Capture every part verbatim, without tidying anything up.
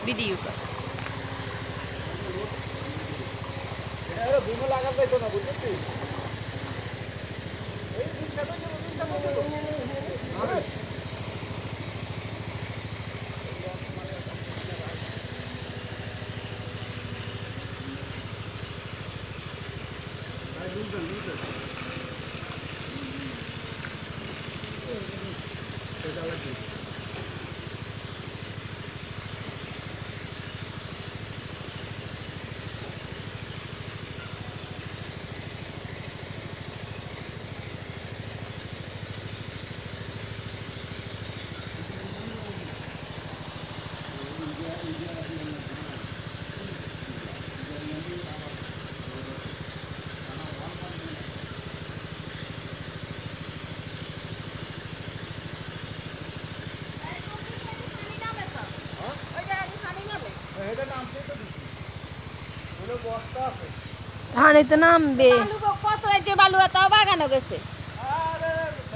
video কর এটা বিমল লাগাতে যাইতো না বুঝছিস এই দিকটা তো দিকটা তো আরে ভাই বুঝছেন বুঝছেন এটা লাগবে এটা নামছে তো দিছি ওগুলো বস্তা আছে ধানে তো নামবে বালু কত এই যে বালু এত বাগানো গেছে আরে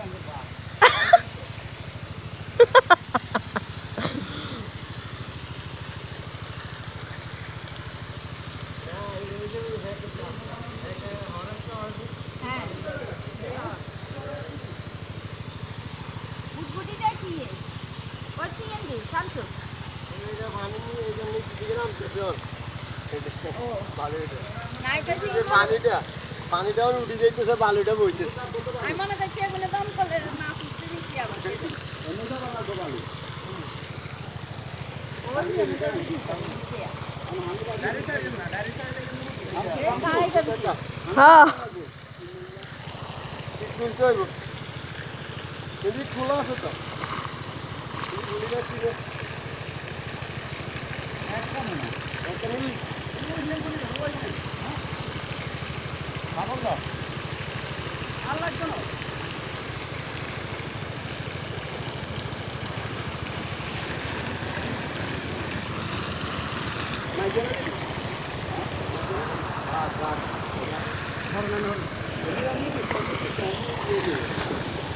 বুটবুটিটা কি ওই সিএনজি শামসু এটা পানি এই জন্য দিকে নামতেছে ওর ও বালুটা না এটা এই যে পানিটা পানিটাও উঠে যাইতেছে বালুটা বইতেছে আমি মনে করছি এগুলো দম করলে না ফুটতে দিচ্ছি আবার অন্য জায়গা লাগবে বালু ওই এমনিটা দিচ্ছি গাড়ি সাইডে না গাড়ি সাইডে হ্যাঁ খুলতে হইব যদি খোলা আছে তো গুলিটা ছিল একটা না একটা মিনিট আর লাগবে না নাই জানা দিদি আচ্ছা ধর না ধর